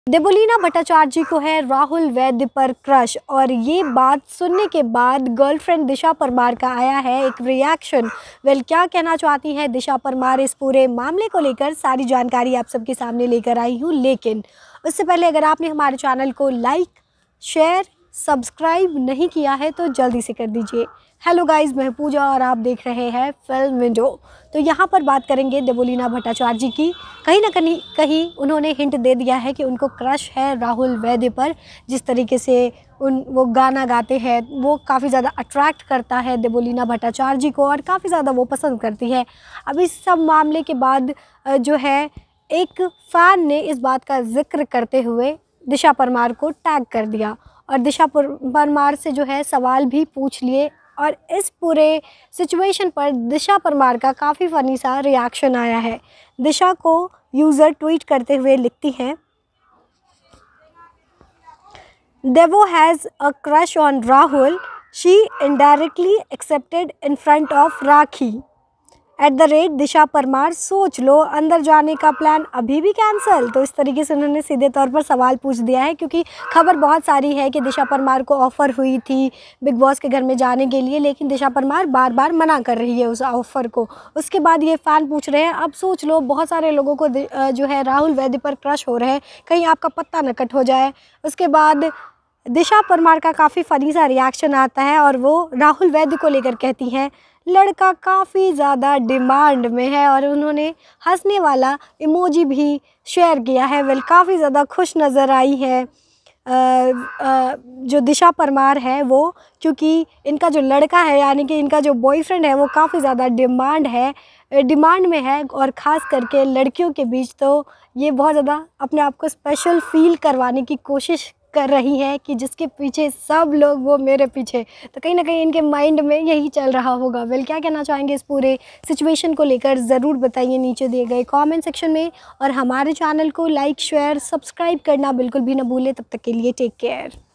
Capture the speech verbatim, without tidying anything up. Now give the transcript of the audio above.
देवोलीना भट्टाचार्य को है राहुल वैद्य पर क्रश, और ये बात सुनने के बाद गर्लफ्रेंड दिशा परमार का आया है एक रिएक्शन। वेल क्या कहना चाहती हैं दिशा परमार इस पूरे मामले को लेकर, सारी जानकारी आप सबके सामने लेकर आई हूँ। लेकिन उससे पहले अगर आपने हमारे चैनल को लाइक, शेयर, सब्सक्राइब नहीं किया है तो जल्दी से कर दीजिए। हेलो गाइस, मैं पूजा और आप देख रहे हैं फिल्म विंडो। तो यहाँ पर बात करेंगे देवोलीना भट्टाचार्य की। कहीं ना कहीं कहीं उन्होंने हिंट दे दिया है कि उनको क्रश है राहुल वैद्य पर। जिस तरीके से उन वो गाना गाते हैं वो काफ़ी ज़्यादा अट्रैक्ट करता है देवोलीना भट्टाचार्य को और काफ़ी ज़्यादा वो पसंद करती है। अब इस सब मामले के बाद जो है एक फ़ैन ने इस बात का जिक्र करते हुए दिशा परमार को टैग कर दिया और दिशा परमार से जो है सवाल भी पूछ लिए। और इस पूरे सिचुएशन पर दिशा परमार का काफ़ी फ़नी सा रिएक्शन आया है। दिशा को यूज़र ट्वीट करते हुए लिखती हैं, Devo has a crush on Rahul, she indirectly accepted in front of Rakhi at the rate Disha Parmar. सोच लो, अंदर जाने का प्लान अभी भी कैंसिल। तो इस तरीके से उन्होंने सीधे तौर पर सवाल पूछ दिया है, क्योंकि खबर बहुत सारी है कि दिशा परमार को ऑफ़र हुई थी बिग बॉस के घर में जाने के लिए, लेकिन दिशा परमार बार बार मना कर रही है उस ऑफ़र को। उसके बाद ये फ़ैन पूछ रहे हैं, अब सोच लो बहुत सारे लोगों को जो है राहुल वैद्य पर क्रश हो रहे हैं, कहीं आपका पत्ता न कट हो जाए। उसके बाद दिशा परमार का काफ़ी फ़नी सा रिएक्शन आता है और वो राहुल वैद्य को लेकर कहती हैं, लड़का काफ़ी ज़्यादा डिमांड में है, और उन्होंने हंसने वाला इमोजी भी शेयर किया है। वेल काफ़ी ज़्यादा खुश नज़र आई है आ, आ, जो दिशा परमार है वो, क्योंकि इनका जो लड़का है यानी कि इनका जो बॉयफ्रेंड है वो काफ़ी ज़्यादा डिमांड है डिमांड में है और ख़ास करके लड़कियों के बीच। तो ये बहुत ज़्यादा अपने आप को स्पेशल फील करवाने की कोशिश कर रही है कि जिसके पीछे सब लोग वो मेरे पीछे। तो कहीं ना कहीं इनके माइंड में यही चल रहा होगा। वेल क्या कहना चाहेंगे इस पूरे सिचुएशन को लेकर ज़रूर बताइए नीचे दिए गए कमेंट सेक्शन में, और हमारे चैनल को लाइक, शेयर, सब्सक्राइब करना बिल्कुल भी ना भूलें। तब तक के लिए टेक केयर।